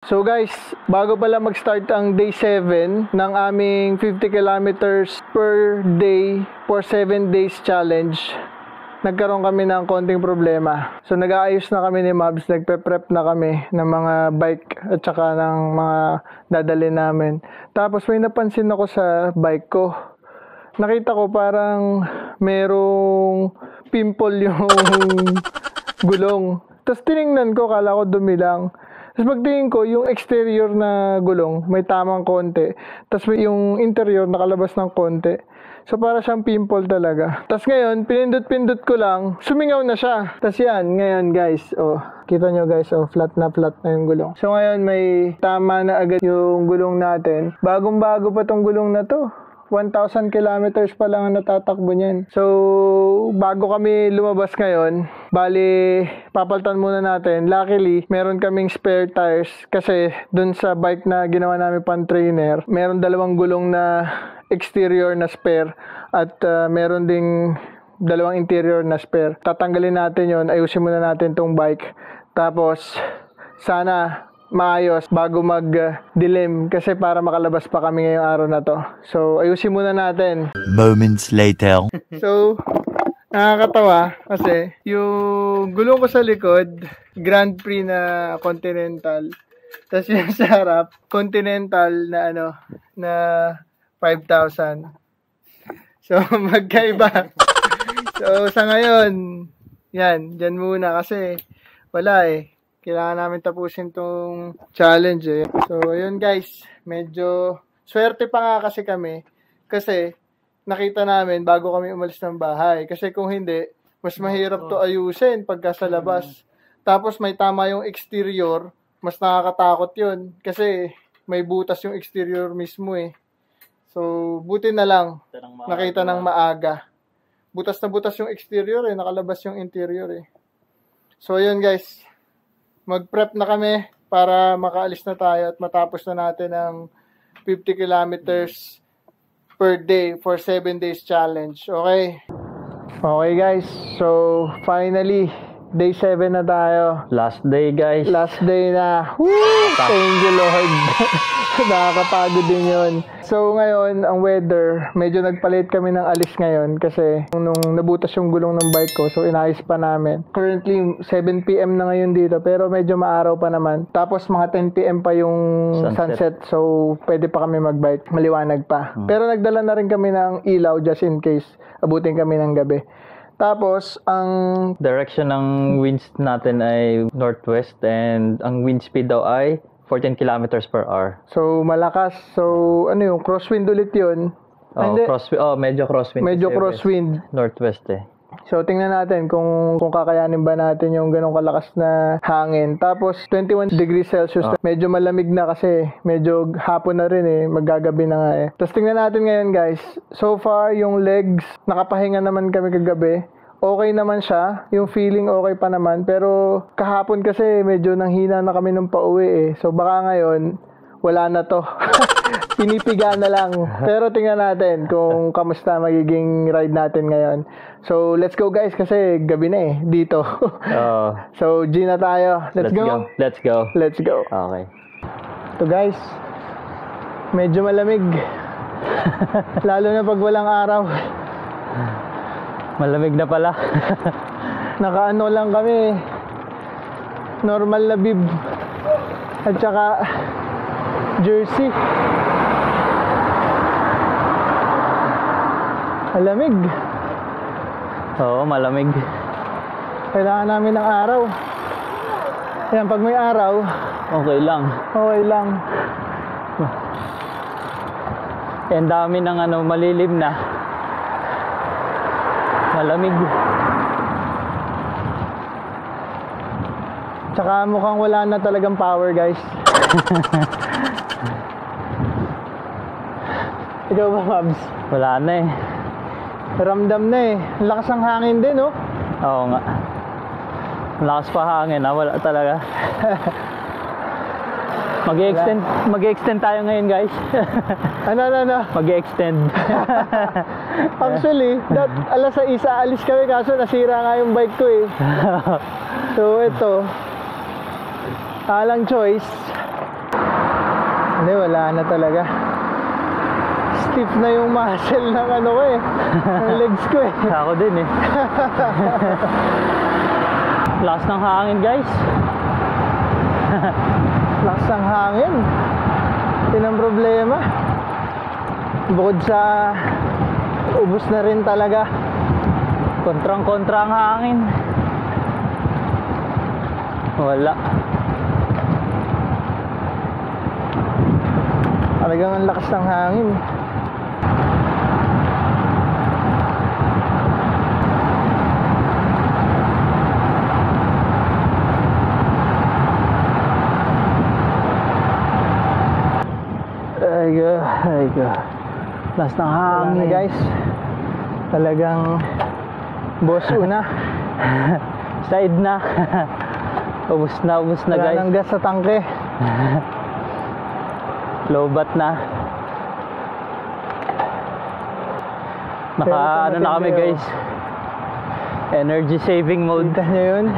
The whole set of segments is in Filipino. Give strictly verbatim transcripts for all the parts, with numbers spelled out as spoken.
So guys, bago pala mag-start ang day seven ng aming fifty kilometers per day for seven days challenge, nagkaroon kami ng konting problema. So nag-aayos na kami ni Mabs, nagpe-prep na kami ng mga bike at saka ng mga dadali namin. Tapos may napansin ako sa bike ko. Nakita ko parang merong pimple yung gulong. Tapos tiningnan ko, kala ko dumi lang. Tapos pagtingin ko, yung exterior na gulong, may tamang konti. Tapos yung interior, nakalabas ng konti. So para siyang pimple talaga. Tapos ngayon, pinindot-pindot ko lang, sumingaw na siya. Tapos yan, ngayon guys, oh, kita nyo guys, oh, flat na flat na yung gulong. So ngayon, may tama na agad yung gulong natin. Bagong-bago pa tong gulong na to. one thousand kilometers pa lang ang natatakbo niyan. So, bago kami lumabas ngayon, bali, papaltan muna natin. Luckily, meron kaming spare tires kasi dun sa bike na ginawa namin pan trainer, meron dalawang gulong na exterior na spare at uh, meron ding dalawang interior na spare. Tatanggalin natin yon, ayusin muna natin tong bike. Tapos, sana maayos bago mag-dilim kasi para makalabas pa kami ngayong araw na to. So, ayusin muna natin. Moments later. So, nakakatawa kasi yung gulong ko sa likod, Grand Prix na Continental. Tapos yung sa harap, Continental na ano, na five thousand. So, magkaiba. So, sa ngayon, yan, dyan muna kasi wala eh. Kailangan namin tapusin tong challenge eh. So, ayun guys. Medyo swerte pa nga kasi kami. Kasi, nakita namin bago kami umalis ng bahay. Kasi kung hindi, mas mahirap to ayusin pagka sa labas. Tapos, may tama yung exterior. Mas nakakatakot yun. Kasi, may butas yung exterior mismo eh. So, buti na lang. Nakita ng maaga. Butas na butas yung exterior eh. Nakalabas yung interior eh. So, ayun guys. Mag-prep na kami para makaalis na tayo at matapos na natin ang fifty kilometers per day for seven days challenge. Okay? Okay guys, so finally, day seven na tayo. Last day guys. Last day na. Woo! Thank you Lord. Nakakapagod din yun. So ngayon, ang weather, medyo nagpalit kami ng alis ngayon kasi nung nabutas yung gulong ng bike ko, so inayos pa namin. Currently, seven p m na ngayon dito, pero medyo maaraw pa naman. Tapos mga ten p m pa yung sunset, sunset so pwede pa kami magbike. Maliwanag pa. Hmm. Pero nagdala na rin kami ng ilaw just in case abutin kami ng gabi. Tapos, ang direction ng winds natin ay northwest and ang wind speed daw ay fourteen kilometers per hour. So, malakas. So, ano yung crosswind ulit yun? Oh, Hindi. crosswind. Oh, medyo crosswind. Medyo crosswind. West, northwest eh. So, tingnan natin kung kung kakayanin ba natin yung ganong kalakas na hangin. Tapos, twenty-one degrees Celsius. Oh. Medyo malamig na kasi. Medyo hapon na rin eh. Maggagabi na nga eh. Tapos, tingnan natin ngayon guys. So far, yung legs, nakapahinga naman kami kagabi. Okay naman siya, yung feeling okay pa naman, pero kahapon kasi medyo nanghina na kami nung pauwi eh. So baka ngayon, wala na to. Pinipiga na lang. Pero tingnan natin kung kamusta magiging ride natin ngayon. So let's go guys kasi gabi na eh, dito. Oh. So G na tayo. Let's, Let's go. go. Let's go. Let's go. Okay. So guys, medyo malamig. Lalo na pag walang araw. Malamig na pala. Nakaano lang kami, normal na bib at saka jersey. Malamig. Oo, malamig. Kailangan namin ng araw. Yan, pag may araw, okay lang. Okay lang. Ang dami ng ano, malilim na. Malamig. Tsaka mukhang wala na talagang power guys. Ikaw ba Mabs? Wala na eh. Ramdam na eh. Lakas ng hangin din oh. Oo nga. Lakas pa hangin ah. Wala talaga. Mag-extend mag-extend tayo ngayon guys. Ano ano ano? Mag-extend. Actually, that, alas sa isa alis kami kaso nasira nga yung bike ko eh. So ito, alang choice, Hindi, wala na talaga. Stiff na yung muscle ng ano ko eh. Ng legs ko eh. Ako din eh. Lakas ng hangin guys. Lakas ng hangin. Yun ang problema. Bukod sa ubos na rin talaga. Kontrang-kontra ang hangin. Wala. Talagang ang lakas ng hangin. Ay go, ay go. Lakas ng hangin guys. Talagang boss una. Side na. Ubus na, ubus na Wala guys. nang gas sa tangke. Lobat na. Naka ano na kami guys. Energy saving mode. Kita nyo yun?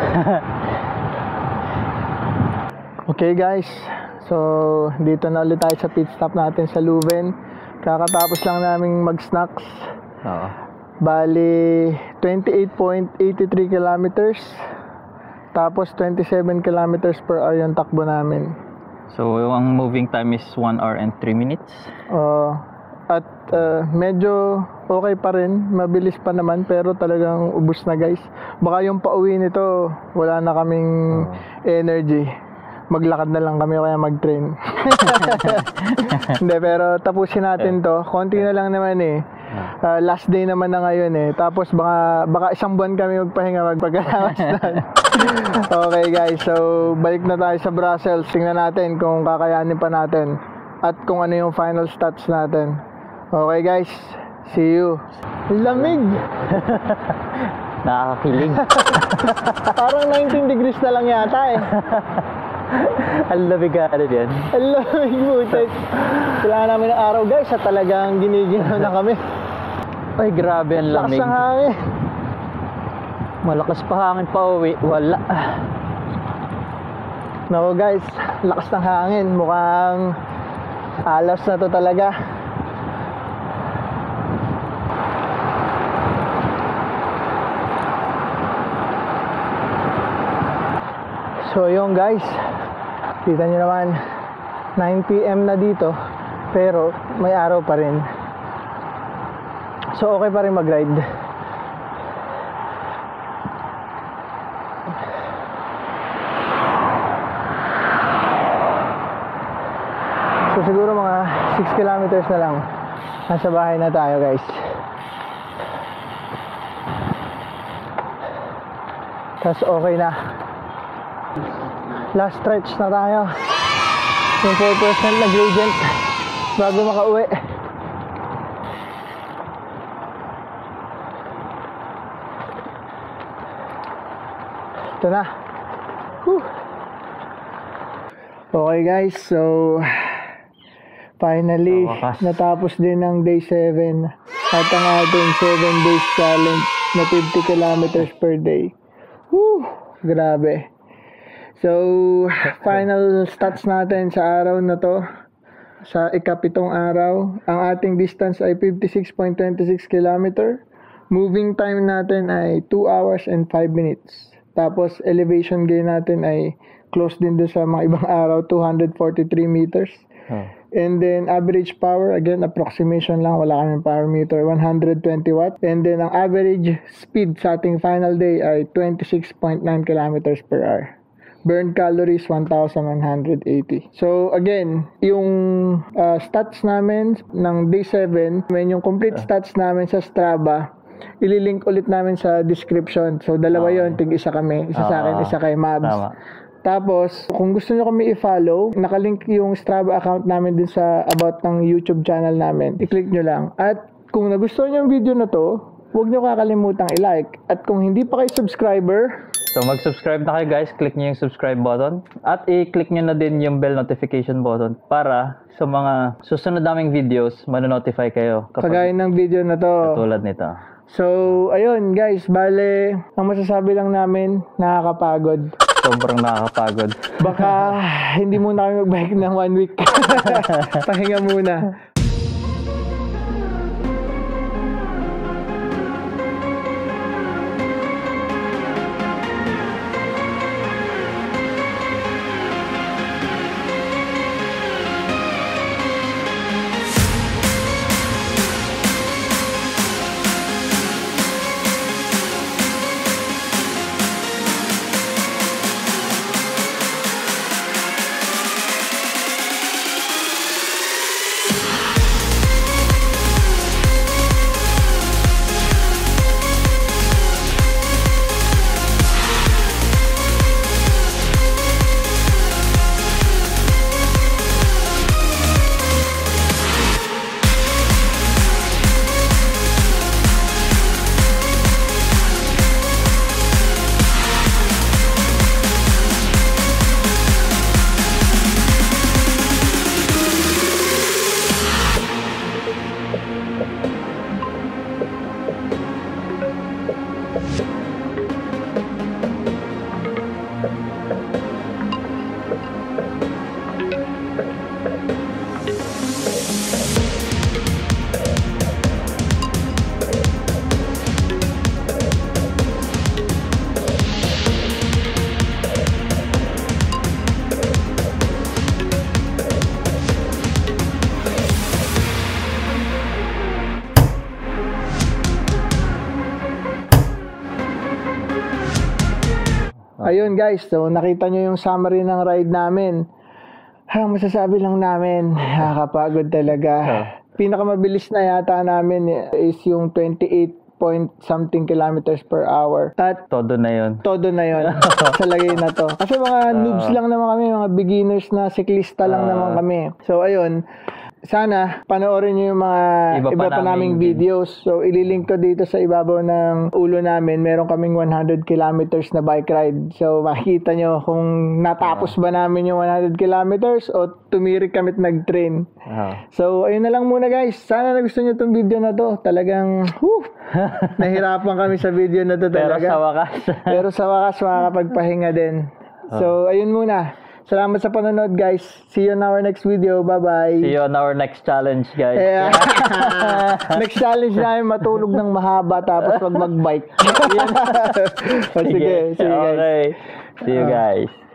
Okay guys. So, dito na ulit tayo sa pit stop natin sa Leuven. Kakatapos lang naming mag-snacks. Oo. Bali, twenty-eight point eight three kilometers. Tapos, twenty-seven kilometers per hour yung takbo namin. So, ang moving time is one hour and three minutes. Uh, at uh, medyo okay pa rin. Mabilis pa naman. Pero talagang ubus na guys. Baka yung pauwi nito, wala na kaming Oh. energy. Maglakad na lang kami o kaya mag-train. Hindi, pero tapusin natin to. Konti na lang naman eh. Uh, last day naman na ngayon eh. Tapos baka, baka isang buwan kami magpahinga magpagkalawas na. Okay guys, so balik na tayo sa Brussels. Tingnan natin kung kakayanin pa natin. At kung ano yung final stats natin. Okay guys, see you. Lamig! Nakakakilig. Parang nineteen degrees na lang yata eh. Ang lamig ka ano yan. Ang lamig butik. Kailangan namin ng araw guys at talagang giniginaw na kami. Ay grabe ang Lakas lamig. ng hangin. Malakas pa hangin pa uwi. Wala. Nako guys, lakas ng hangin. Mukhang alas na to talaga. So yun guys, kita nyo naman nine p m na dito pero may araw pa rin. So okay pa rin mag-ride. So siguro mga six kilometers na lang nasa bahay na tayo guys. Tapos okay na. Last stretch na tayo. Yung four percent na gradient bago makauwi. Ito na. Whew. Okay guys, so finally Sa wakas. natapos din ang day seven at ang ating seven days challenge na fifty kilometers per day. Whew, grabe. So, final stats natin sa araw na to, sa ikapitong araw, ang ating distance ay fifty-six point two six kilometer. Moving time natin ay two hours and five minutes. Tapos, elevation gain natin ay close din doon sa mga ibang araw, two hundred forty-three meters. Oh. And then, average power, again, approximation lang, wala kaming power meter, one hundred twenty watt. And then, ang average speed sa ating final day ay twenty-six point nine kilometers per hour. Burned calories, one thousand one hundred eighty. So, again, yung uh, stats namin ng day seven, yung complete stats namin sa Strava, ililink ulit namin sa description. So, dalawa Okay. yon, tig isa kami. Isa sa akin, Ah, isa kay Mabs. Tama. Tapos, kung gusto nyo kami i-follow, nakalink yung Strava account namin din sa about ng YouTube channel namin. I-click nyo lang. At kung nagustuhan nyo yung video na to, huwag nyo kakalimutang i-like. At kung hindi pa kayo subscriber, So mag-subscribe na kayo guys, click nyo yung subscribe button at i-click nyo na din yung bell notification button para sa mga susunod naming videos, manonotify kayo kagaya kapag ng video na to. tulad nito. So, ayun guys, bale, ang masasabi lang namin, nakakapagod. sobrang nakakapagod. Baka hindi muna kami mag-bike ng one week. Pahinga muna. Ayun guys, so nakita nyo yung summary ng ride namin. Ha, masasabi lang namin, nakakapagod talaga. Pinakamabilis na yata namin is yung twenty-eight point something kilometers per hour. At Todo na yun. todo na yon sa lagay na to. Kasi mga noobs lang naman kami, mga beginners na siklista lang Ah. naman kami. So ayun, sana panoorin nyo yung mga Iba iba, pa pa naming naming videos. So ililink ko dito sa ibabaw ng ulo namin. Meron kaming one hundred kilometers na bike ride. So makikita nyo kung natapos ba namin yung one hundred kilometers o tumirik kami at nag-train. Ah. So ayun na lang muna guys. Sana nagustuhan nyo itong video na to. Talagang whew, nahirapan kami sa video na to Pero talaga. sa wakas. Pero sa wakas, makakapagpahinga din. So, ayun muna. Salamat sa panonood, guys. See you in our next video. Bye-bye. See you on our next challenge, guys. Yeah. Next challenge namin, matulog ng mahaba tapos wag mag-bike. O, sige, sige, guys. Okay. See you guys.